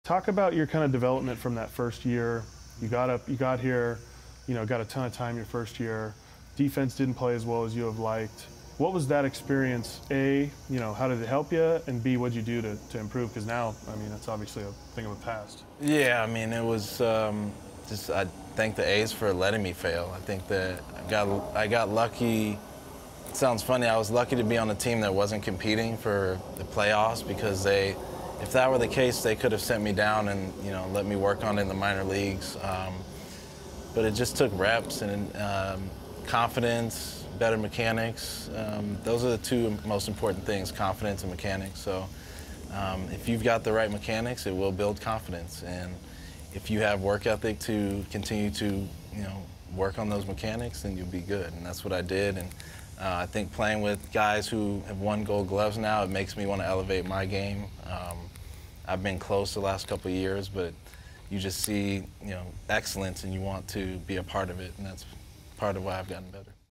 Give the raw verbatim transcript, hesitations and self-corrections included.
Talk about your kind of development from that first year. You got up, you got here, you know, got a ton of time your first year. Defense didn't play as well as you have liked. What was that experience? A, you know, how did it help you? And B, what'd you do to, to improve? Because now, I mean, that's obviously a thing of the past. Yeah, I mean, it was um, just, I thank the A's for letting me fail. I think that I got, I got lucky. It sounds funny, I was lucky to be on a team that wasn't competing for the playoffs, because they, if that were the case, they could have sent me down and, you know, let me work on it in the minor leagues. Um, but it just took reps and um, confidence, better mechanics. Um, those are the two most important things, confidence and mechanics. So um, if you've got the right mechanics, it will build confidence. And if you have work ethic to continue to, you know, work on those mechanics, then you'll be good. And that's what I did. And uh, I think playing with guys who have won Gold Gloves now, it makes me want to elevate my game. Um, I've been close the last couple of years, but you just see, you know, excellence and you want to be a part of it, and that's part of why I've gotten better.